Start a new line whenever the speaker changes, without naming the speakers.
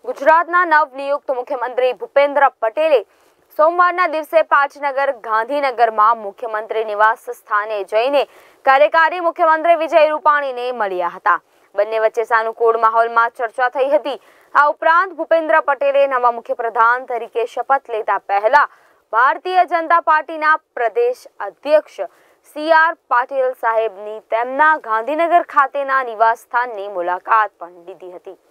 ગુજરાતના નવનિયુક્ત મુખ્યમંત્રી ભૂપેન્દ્ર પટેલે સોમવારના દિવસે પાટનગર ગાંધીનગરમાં મુખ્યમંત્રી નિવાસ સ્થાને જઈને કાર્યકારી મુખ્યમંત્રી વિજય રૂપાણીને મળ્યા હતા। બંને વચ્ચે સાનુકૂળ માહોલમાં ચર્ચા થઈ હતી। આ ઉપરાંત ભૂપેન્દ્ર પટેલે નવા મુખ્યપ્રધાન તરીકે શપથ લેતા પહેલા ભારતીય જનતા પાર્ટીના પ્રદેશ અધ્યક્ષ CR પાટીલ સાહેબની તેમના ગાંધીનગર ખાતેના નિવાસ સ્થાનની મુલાકાત પણ લીધી હતી।